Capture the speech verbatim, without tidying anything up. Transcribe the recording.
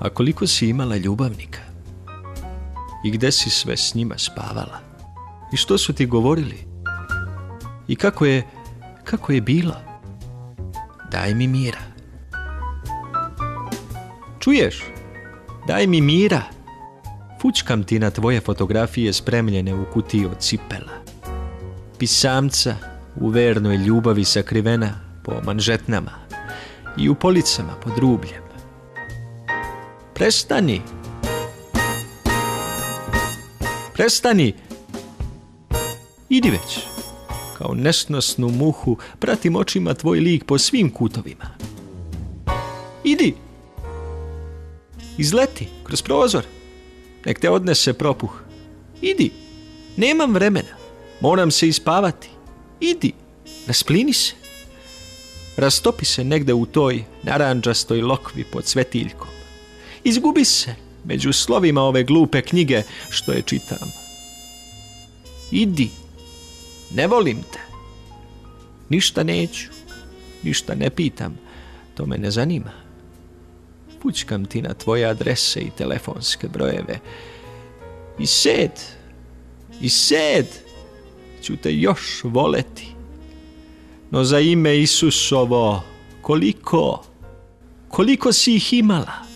A koliko si imala ljubavnika? I gde si sve s njima spavala? I što su ti govorili? I kako je, kako je bilo? Daj mi mira. Čuješ? Daj mi mira. Fučkam ti na tvoje fotografije spremljene u kutiji od cipela. Pisamca u vernoj ljubavi sakrivena po manžetnama i u policama pod rubljem. Prestani! Prestani! Idi već! Kao nesnosnu muhu pratim očima tvoj lik po svim kutovima. Idi! Izleti kroz prozor. Nek te odnese propuh. Idi! Nemam vremena. Moram se ispavati. Idi! Rasplini se. Rastopi se negde u toj narandžastoj lokvi pod svetiljkom. Izgubi se među slovima ove glupe knjige što je čitam. Idi! Ne volim te. Ništa neću. Ništa ne pitam. To me ne zanima. Fućkam ti na tvoje adrese i telefonske brojeve. I sed, i sed, ću te još voleti. No za ime Isusovo, koliko, koliko si ih imala?